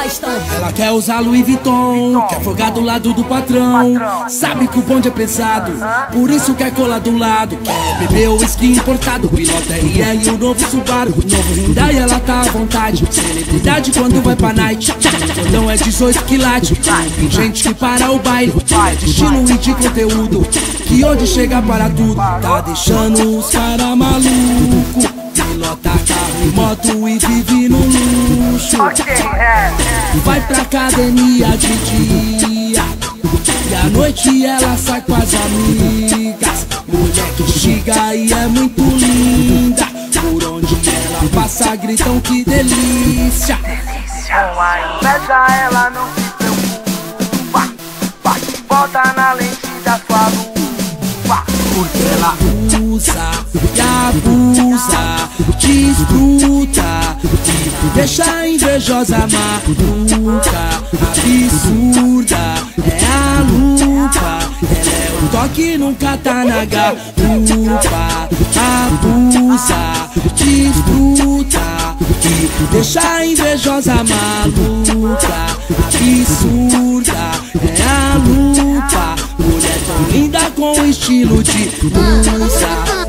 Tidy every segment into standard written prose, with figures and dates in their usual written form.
gostam. Ela quer usar Louis Vuitton, quer folgar do lado do patrão. Sabe que o bonde é pesado, por isso quer colar do lado. Quer beber o whisky importado, pilota RR e o novo Subaru. O novo Hyundai, ela tá à vontade. Celebridade quando vai pra night, o cordão é 18 quilates. Tem gente que para o baile, é de estilo e de conteúdo, que onde chega para tudo. Tá deixando os cara maluco, pilota carro e moto e vive no luxo. Vai pra academia de dia e à noite ela sai com as amigas. Mulher que chega e é muito linda, por onde ela passa gritam que delícia. Com a inveja ela não se preocupa, bate volta na lente da sua lupa. Porque ela usa e abusa, desfruta e deixa a invejosa maluca. Absurda é a lupa, ela é o toque nunca tá na garupa. Abusa, desfruta e deixa a invejosa maluca. Absurda é a lupa, mulher tão linda com estilo de musa.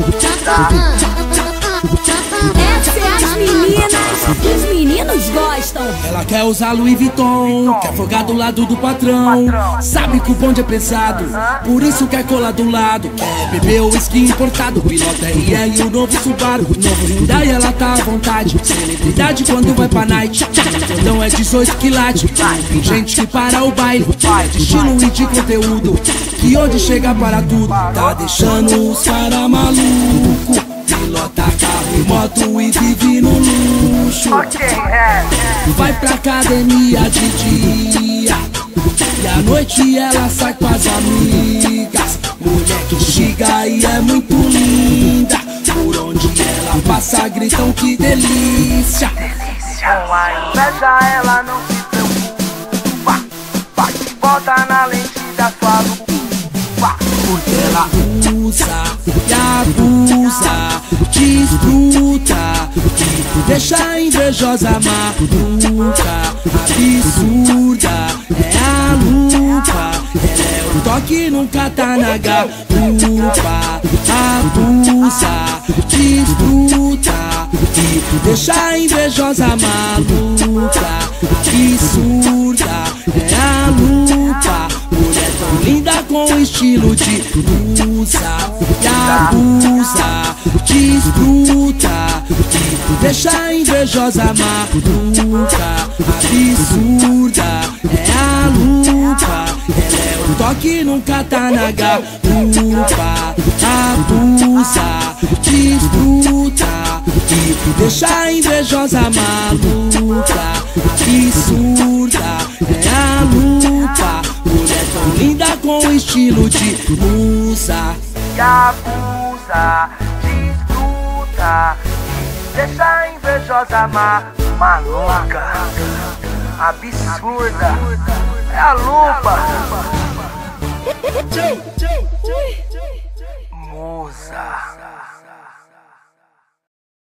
Essa é as meninas que os meninos gostam. Ela quer usar Louis Vuitton, quer folgar do lado do patrão. Sabe que o bonde é pesado, por isso quer colar do lado. Quer beber o whisky importado, pilota RR e o novo Subaru. O novo Hyundai, ela tá à vontade. Celebridade quando vai pra night, o cordão é 18 quilates. Tem gente que para o baile, é de estilo e de conteúdo, que onde chega para tudo. Tá deixando os cara maluco, pilota carro e moto e vive no luxo. Vai pra academia de dia e à noite ela sai com as amigas. Mulher que chega e é muito linda, por onde ela passa gritam que delícia. Com a inveja ela não se preocupa, bate volta na lente da sua lupa. Porque ela usa e abusa, desfruta e deixa a invejosa maluca. Absurda é a lupa, ela é o toque nunca tá na garupa. Abusa, desfruta e deixa a invejosa maluca. Absurda é a lupa, mulher tão linda com estilo de musa. E abusa, desfruta e deixa a invejosa maluca. Absurda é a lupa, ela é o toque nunca tá na garupa. Abusa, desfruta e deixa a invejosa maluca. Absurda é a lupa, mulher tão linda com estilo de musa. E abusa, desfruta e deixa a invejosa maluca. Absurda é a lupa. Musa.